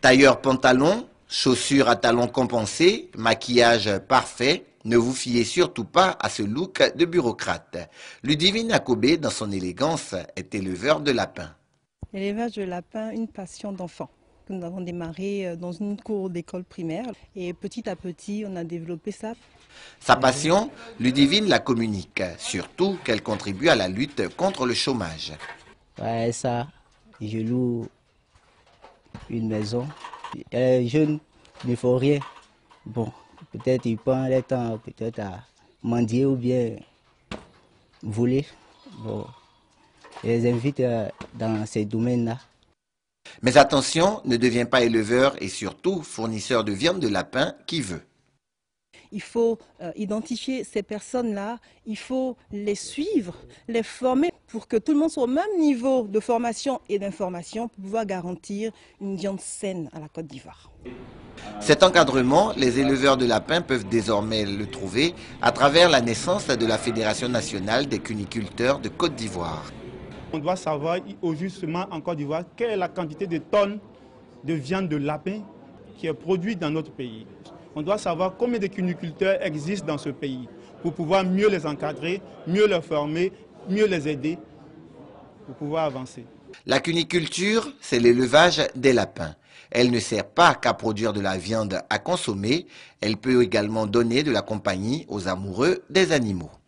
Tailleur pantalon, chaussures à talons compensés, maquillage parfait, ne vous fiez surtout pas à ce look de bureaucrate. Ludivine Akobé, dans son élégance, est éleveur de lapins. L'élevage de lapins, une passion d'enfant. Nous avons démarré dans une cour d'école primaire et petit à petit, on a développé ça. Sa passion, Ludivine la communique, surtout qu'elle contribue à la lutte contre le chômage. Ouais, ça, je loue une maison. Les jeunes ne font rien. Bon, peut-être ils prennent le temps peut-être à mendier ou bien voler. Bon, je les invite dans ces domaines-là. Mais attention, ne deviens pas éleveur et surtout fournisseur de viande de lapin qui veut. Il faut identifier ces personnes-là, il faut les suivre, les former pour que tout le monde soit au même niveau de formation et d'information pour pouvoir garantir une viande saine à la Côte d'Ivoire. Cet encadrement, les éleveurs de lapins peuvent désormais le trouver à travers la naissance de la Fédération nationale des cuniculteurs de Côte d'Ivoire. On doit savoir au justement en Côte d'Ivoire quelle est la quantité de tonnes de viande de lapin qui est produite dans notre pays. On doit savoir combien de cuniculteurs existent dans ce pays pour pouvoir mieux les encadrer, mieux les former, mieux les aider pour pouvoir avancer. La cuniculture, c'est l'élevage des lapins. Elle ne sert pas qu'à produire de la viande à consommer, elle peut également donner de la compagnie aux amoureux des animaux.